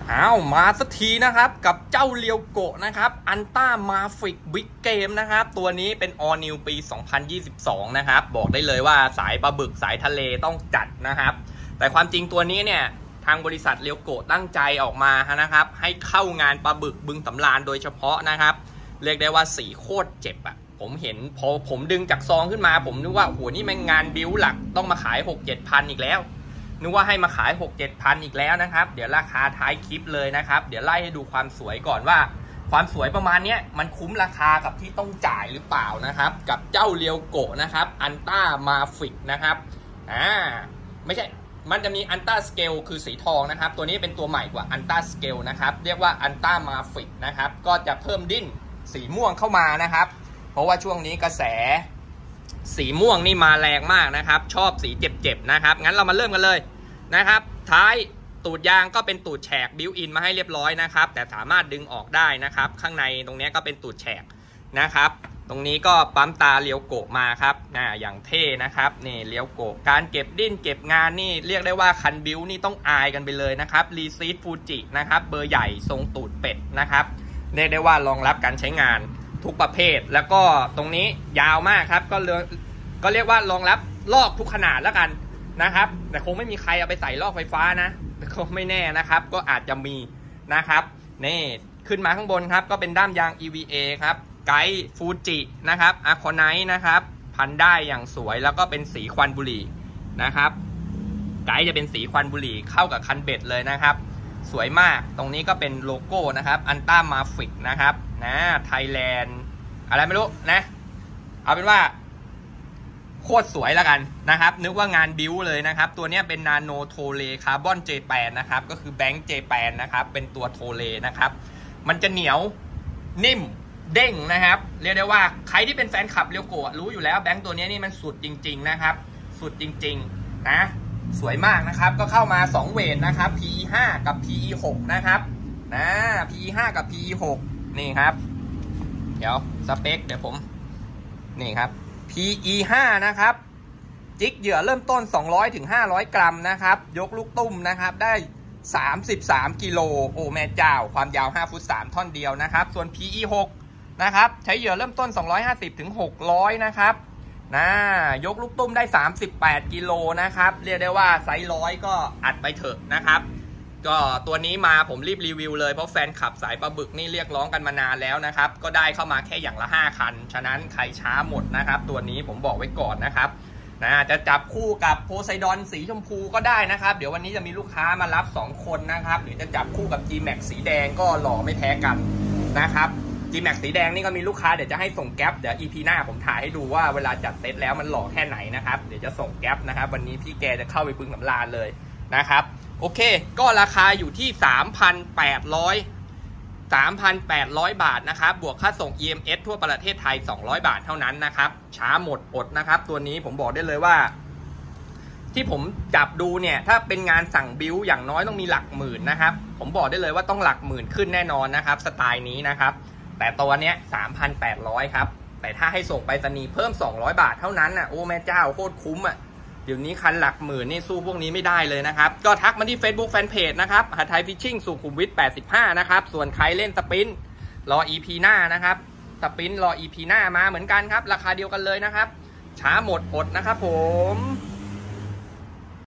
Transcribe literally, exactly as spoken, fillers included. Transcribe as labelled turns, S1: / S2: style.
S1: อ้าวมาสักทีนะครับกับเจ้าเรียวโกะนะครับอันต้ามาฟิกบิ๊กเกมนะครับตัวนี้เป็น All New ปี สองพันยี่สิบสอง นะครับบอกได้เลยว่าสายปลาบึกสายทะเลต้องจัดนะครับแต่ความจริงตัวนี้เนี่ยทางบริษัทเรียวโกะตั้งใจออกมานะครับให้เข้างานปลาบึกบึงสำราญโดยเฉพาะนะครับเรียกได้ว่าสีโคตรเจ็บอะผมเห็นพอผมดึงจากซองขึ้นมาผมนึกว่าโอ้โหนี่มันงานบิ้วหลักต้องมาขาย หกเจ็ด พันอีกแล้วนึกว่าให้มาขาย หกเจ็ด พันอีกแล้วนะครับเดี๋ยวราคาท้ายคลิปเลยนะครับเดี๋ยวไล่ให้ดูความสวยก่อนว่าความสวยประมาณนี้มันคุ้มราคากับที่ต้องจ่ายหรือเปล่านะครับกับเจ้าเรียวโกะนะครับอันต้ามาฟิกนะครับอ่าไม่ใช่มันจะมีอันต้าสเกลคือสีทองนะครับตัวนี้เป็นตัวใหม่กว่าอันต้าสเกลนะครับเรียกว่าอันต้ามาฟิกนะครับก็จะเพิ่มดิ้นสีม่วงเข้ามานะครับเพราะว่าช่วงนี้กระแสสีม่วงนี่มาแรงมากนะครับชอบสีเจ็บๆนะครับงั้นเรามาเริ่มกันเลยนะครับท้ายตูดยางก็เป็นตูดแฉกบิวอินมาให้เรียบร้อยนะครับแต่สามารถดึงออกได้นะครับข้างในตรงนี้ก็เป็นตูดแฉกนะครับตรงนี้ก็ปั๊มตาเรียวโกะมาครับอ่าอย่างเท่นะครับนี่เรียวโกะการเก็บดิ้นเก็บงานนี่เรียกได้ว่าคันบิวนี่ต้องอายกันไปเลยนะครับรีซีดฟูจินะครับเบอร์ใหญ่ทรงตูดเป็ดนะครับเรียกได้ว่ารองรับการใช้งานทุกประเภทแล้วก็ตรงนี้ยาวมากครับก็เลยก็เรียกว่ารองรับลอกทุกขนาดแล้วกันนะครับแต่คงไม่มีใครเอาไปใส่ลอกไฟฟ้านะก็ไม่แน่นะครับก็อาจจะมีนะครับนี่ขึ้นมาข้างบนครับก็เป็นด้ามยาง อี วี เอ ครับไกด์ฟูจินะครับอะคอไนท์นะครับพันได้อย่างสวยแล้วก็เป็นสีควันบุหรี่นะครับไกด์จะเป็นสีควันบุหรี่เข้ากับคันเบ็ดเลยนะครับสวยมากตรงนี้ก็เป็นโลโก้นะครับอันต้ามาฟิกนะครับนะไทยแลนด์อะไรไม่รู้นะเอาเป็นว่าโคตรสวยแล้วกันนะครับนึกว่างานบิ้วเลยนะครับตัวนี้เป็นนาโนโทเลคาร์บอนเจแปนนะครับก็คือแบงค์เจแปนนะครับเป็นตัวโทเลนะครับมันจะเหนียวนิ่มเด้งนะครับเรียกได้ว่าใครที่เป็นแฟนคลับเรียวโกะรู้อยู่แล้วแบงค์ตัวนี้นี่มันสุดจริงๆนะครับสุดจริงๆนะสวยมากนะครับก็เข้ามาสองเวทนะครับ พี อี ห้า กับ พี อี หก นะครับนะ พี อี ห้า กับ พี อี หก นี่ครับเดี๋ยวสเปคเดี๋ยวผมนี่ครับ พี อี ห้า นะครับจิกเหยื่อเริ่มต้นสองร้อยถึงห้าร้อยกรัมนะครับยกลูกตุ้มนะครับได้สามสิบสามกิโลโอ้แม่เจ้าความยาวห้าฟุตสามท่อนเดียวนะครับส่วน พี อี หก นะครับใช้เหยื่อเริ่มต้นสองร้อยห้าสิบถึงหกร้อยนะครับนะยกลูกตุ้มได้สามสิบแปดกิโลนะครับเรียกได้ว่าไซส์ร้อยก็อัดไปเถอะนะครับก็ตัวนี้มาผมรีบรีวิวเลยเพราะแฟนคลับสายปลาบึกนี่เรียกร้องกันมานานแล้วนะครับก็ได้เข้ามาแค่อย่างละห้าคันฉะนั้นใครช้าหมดนะครับตัวนี้ผมบอกไว้ก่อนนะครับนะจะจับคู่กับโพไซดอนสีชมพูก็ได้นะครับเดี๋ยววันนี้จะมีลูกค้ามารับสองคนนะครับหรือจะจับคู่กับ จี แม็กซ์ สีแดงก็หล่อไม่แพ้กันนะครับ จี แม็กซ์ สีแดงนี่ก็มีลูกค้าเดี๋ยวจะให้ส่งแก๊ปเดี๋ยว อี พี หน้าผมถ่ายให้ดูว่าเวลาจัดเซตแล้วมันหล่อแค่ไหนนะครับเดี๋ยวจะส่งแก๊ปนะครับวันนี้พี่แกจะเข้าไปบึงสำราญเลยนะครับโอเคก็ราคาอยู่ที่ สามพันแปดร้อย สามพันแปดร้อย บาทนะครับบวกค่าส่ง อี เอ็ม เอส ทั่วประเทศไทยสองร้อยบาทเท่านั้นนะครับช้าหมดอดนะครับตัวนี้ผมบอกได้เลยว่าที่ผมจับดูเนี่ยถ้าเป็นงานสั่งบิ้วอย่างน้อยต้องมีหลักหมื่นนะครับผมบอกได้เลยว่าต้องหลักหมื่นขึ้นแน่นอนนะครับสไตล์นี้นะครับแต่ตัวเนี้ย สามพันแปดร้อย ครับแต่ถ้าให้ส่งไปรษณีย์เพิ่มสองร้อยบาทเท่านั้นน่ะโอ้แม่เจ้าโคตรคุ้มอ่ะเดี๋ยวนี้คันหลักหมื่นนี่สู้พวกนี้ไม่ได้เลยนะครับก็ทักมาที่ Facebook Fanpage นะครับหาไทยฟิชชิ่งสุขุมวิทแปดสิบห้านะครับส่วนใครเล่นสปินรอ อี พี หน้านะครับสปินรอ อี พี หน้ามาเหมือนกันครับราคาเดียวกันเลยนะครับช้าหมดอดนะครับผม